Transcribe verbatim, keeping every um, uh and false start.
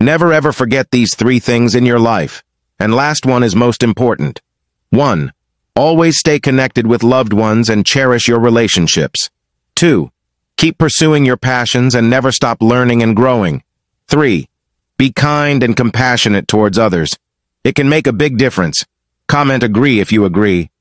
Never ever forget these three things in your life. And last one is most important. one. Always stay connected with loved ones and cherish your relationships. two. Keep pursuing your passions and never stop learning and growing. three. Be kind and compassionate towards others. It can make a big difference. Comment agree if you agree.